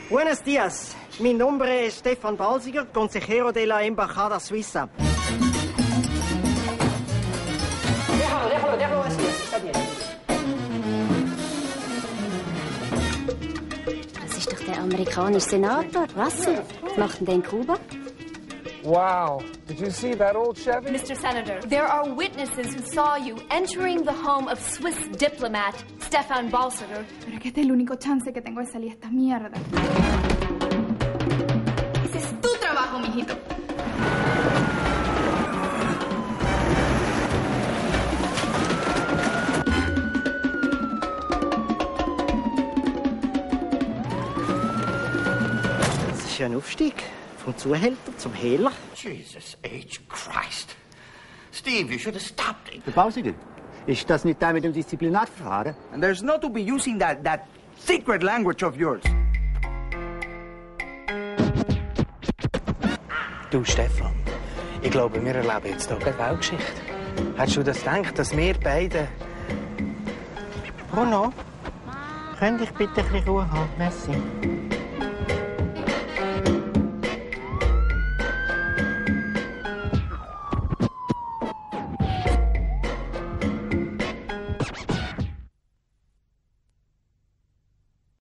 Buenos dias. Mi nombre es Stefan Balsiger, consejero de la Embajada Suiza. Déjalo así, está bien. Das ist doch der amerikanische Senator. Russell. Was macht denn der in Kuba? Wow. Did you see that old Chevy? Mr. Senator, there are witnesses who saw you entering the home of Swiss diplomat Stefan Balsiger. Pero que este es el único chance que tengo de salir de esta mierda. Ese es tu trabajo, mijito. Das ist ja ein Aufstieg. Vom Zuhälter zum Hehler. Jesus H. Christ. Steve, you should have stopped it. Herr Balsiger, ist das nicht der mit dem Disziplinarverfahren? And there's no to be using that secret language of yours. Du, Stefan, ich glaube, wir erleben jetzt hier eine Weltgeschichte. Hättest du das gedacht, dass wir beide... Bruno, könnte ich bitte ein bisschen Ruhe haben? Merci.